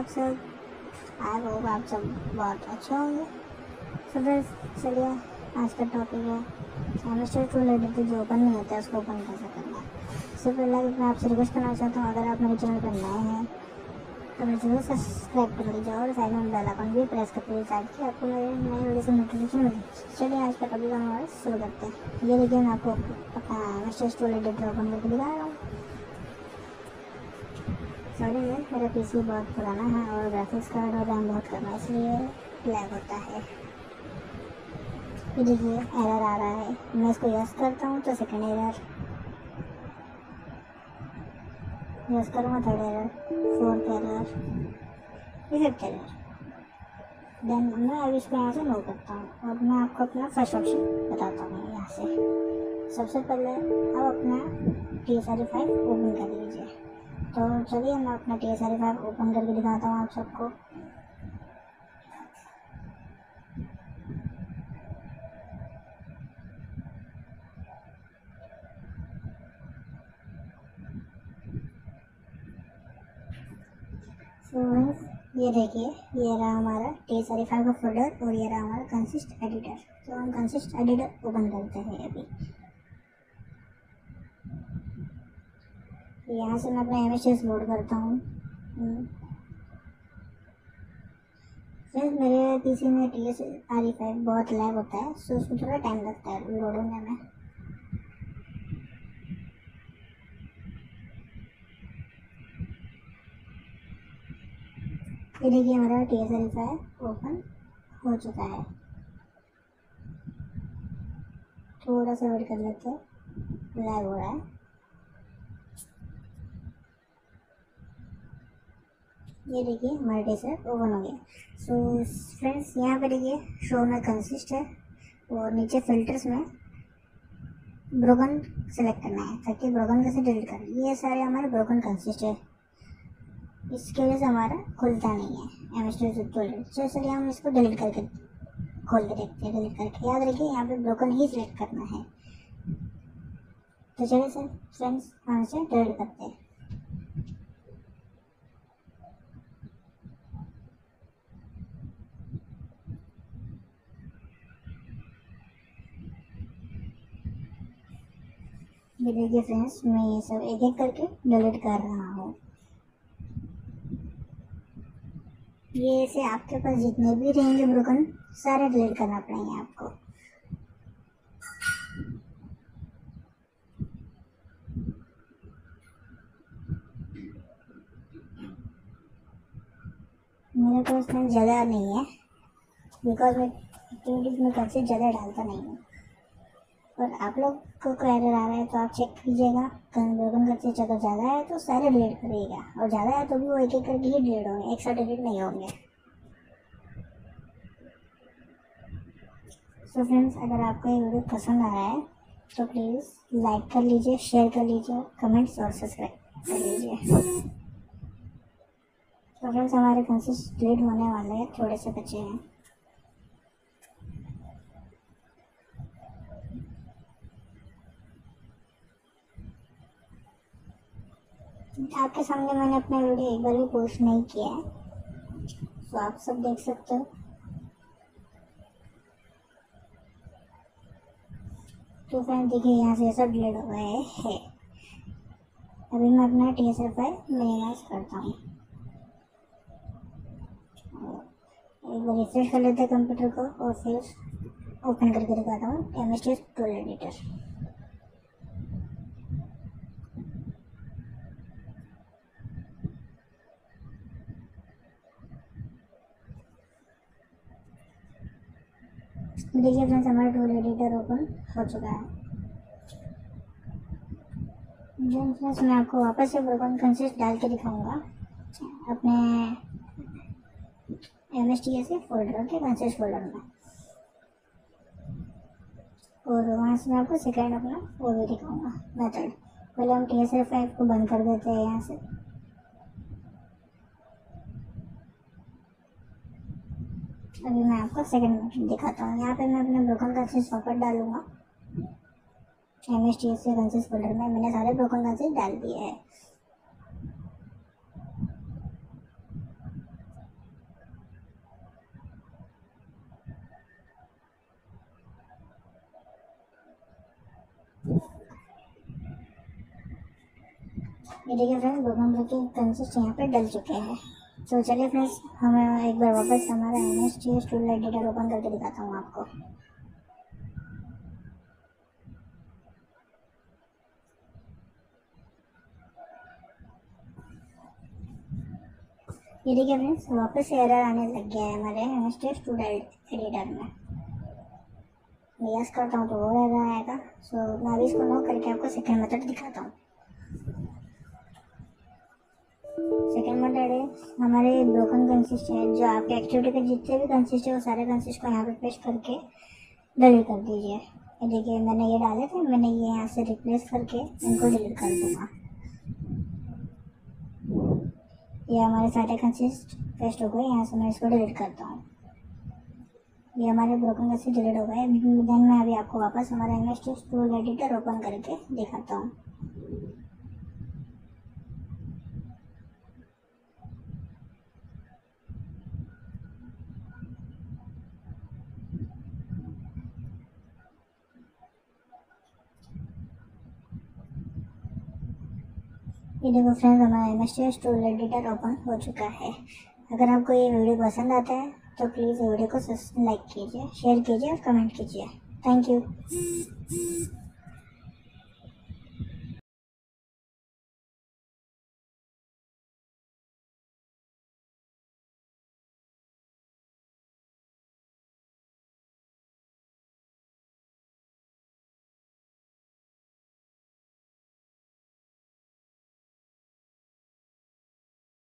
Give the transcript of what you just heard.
आप सब? I hope आप सब बहुत अच्छे होंगे। तो फिर चलिए आज का टॉपिक है सेमेस्टर टू रिलेटेड जो ओपन नहीं होता है उसको ओपन कैसे करना है। इससे पहले मैं आपसे रिक्वेस्ट करना चाहता हूँ, अगर आप मेरे चैनल पर नए हैं तो मेरे चैनल सब्सक्राइब कर लीजिए और साइड में बेल आइकन भी प्रेस कर लीजिए ताकि आपको मेरे नए वीडियो से नोटिफिकेशन मिले। चलिए आज का टॉपिक हमारा शुरू करते हैं। ये देखिए मैं आपको अपना सेमेस्टर टू रिलेटेड ओपन करके दिखा रहा हूँ। सॉरी मेरा पीसी बहुत पुराना है और ग्राफिक्स कार्ड और रैम बहुत कम है इसलिए लैग होता है। ये देखिए एरर आ रहा है, मैं इसको यस करता हूँ तो सेकंड एरर, यस करूँगा third error, fourth error, fifth error. Then मैं अब इसको यहाँ से नो करता हूँ और मैं आपको अपना फर्स्ट ऑप्शन बताता हूँ। यहाँ से सबसे पहले आप अपना TSRE5 ओपन कर लीजिए। तो चलिए मैं अपना TSRE5 ओपन करके दिखाता हूँ आप सबको। ये देखिए ये रहा हमारा TSRE5 का फोल्डर और ये रहा हमारा कंसिस्ट एडिटर। तो हम कंसिस्ट एडिटर ओपन करते हैं अभी। यहाँ से मैं अपना इमेजेस लोड करता हूँ। फ्रेंड्स मेरे पीसी में TSRE5 बहुत लैग होता है सो उसमें थोड़ा टाइम लगता है लोड होने में। ये देखिए हमारा TSRE5 ओपन हो चुका है। थोड़ा सा वेट कर लेते हैं, लैग हो रहा है। ये देखिए हमारा TSRE ओपन हो गया। सो फ्रेंड्स यहाँ पे देखिए शो में कंसिस्ट है और नीचे फिल्टर्स में ब्रोकन सेलेक्ट करना है ताकि ब्रोकन कैसे डिलीट करें। ये सारे हमारे ब्रोकन कंसिस्ट है, इसकी वजह से हमारा खुलता नहीं है एमएस टूलरेट। तो चलिए हम इसको डिलीट करके खोल के देखते हैं। डिलीट करके याद रखिए यहाँ पे ब्रोकन ही सिलेक्ट करना है। तो चलिए सर फ्रेंड्स हम इसे डिलीट करते हैं। ये देखिए फ्रेंड्स मैं ये सब एक एक करके डिलीट कर रहा हूँ। ये से आपके पास जितने भी रहेंगे ब्रोकन सारे डिलीट करना पड़ेंगे आपको। मेरे पास में जगह नहीं है बिकॉज मैं एक्टिविटीज में कब से ज़्यादा डालता नहीं हूँ। और आप लोग को एरर आ रहा है तो आप चेक कीजिएगा। ब्रोकन करते अगर ज़्यादा है तो सारे डिलीट करिएगा और ज़्यादा है तो भी वो एक एक करके ही डिलीट होंगे, एक साथ डिलीट नहीं होंगे। सो फ्रेंड्स अगर आपको ये वीडियो पसंद आ रहा है तो प्लीज़ लाइक कर लीजिए, शेयर कर लीजिए, कमेंट्स और सब्सक्राइब कर लीजिए। तो फ्रेंड्स हमारे कंसिस्ट डिलीट होने वाले हैं, थोड़े से बचे हैं। आपके सामने मैंने अपना वीडियो एक बार भी पोस्ट नहीं किया है तो आप सब देख सकते हो। तो फ्रेंड देखिए यहाँ से सब डिलीट हो गए हैं। अभी मैं अपना TSRE5 मिनिमाइज करता हूँ। एक बार रिफ्रेश कर लेते हैं कंप्यूटर को और फिर ओपन करके दिखाता हूँ एमएस टूल एडिटर। देखिए फ्रेंड्स हमारा टूल एडिटर ओपन हो चुका है। फ्रेंड्स मैं आपको वापस से ब्रोकन कंसिस्ट डाल के दिखाऊंगा अपने MSTSE फोल्डर के कंसिस्ट फोल्डर में और वहाँ से मैं आपको सेकेंड अपना वो भी दिखाऊंगा मेथड। पहले हम TSRE5 को बंद कर देते हैं यहाँ से। अभी मैं आपको सेकेंड मेथड दिखाता हूँ। यहाँ पे मैं अपने ब्रोकन कंसिस्ट वापस डालूंगा MSTSE कंसिस्ट फोल्डर में। मैंने सारे ब्रोकन कंसिस्ट डाल दिए हैं। ये देखिए फ्रेंड्स, ब्रोकन ब्लॉक के कंसिस्ट यहाँ पे डल चुके हैं। तो चलिए फ्रेंड्स, हमें एक बार वापस हमारा MS टूल एडिटर ओपन करके दिखाता हूँ आपको। ये देखिए फ्रेंड्स, वापस से एरर आने लग गया है हमारे MS टूल एडिटर में। मैं यस करता हूँ तो वो एरर आएगा। सो मैं अभी इसको नो करके आपको सेकेंड मेथड दिखाता हूँ। सेकेंड मेथड है हमारे ब्रोकन कंसिस्ट है, जो आपके एक्टिविटी के जितने भी कंसिस्ट है वो सारे कंसिस्ट को यहाँ पे पेस्ट करके डिलीट कर दीजिए। ये देखिए, मैंने ये डाले थे, मैंने ये यहाँ से रिप्लेस करके इनको डिलीट कर दूंगा। ये हमारे सारे कंसिस्ट पेस्ट हो गए। यहाँ से मैं इसको डिलीट करता हूँ। ये हमारे ब्रोकन कंसिस्ट डिलीट हो गए। देन मैं अभी आपको वापस हमारा MS टूल एडिटर ओपन करके दिखाता हूँ। ये देखो फ्रेंड्स, हमारा MS टूल एडिटर ओपन हो चुका है। अगर आपको ये वीडियो पसंद आता है तो प्लीज़ वीडियो को लाइक कीजिए, शेयर कीजिए और कमेंट कीजिए। Thank you.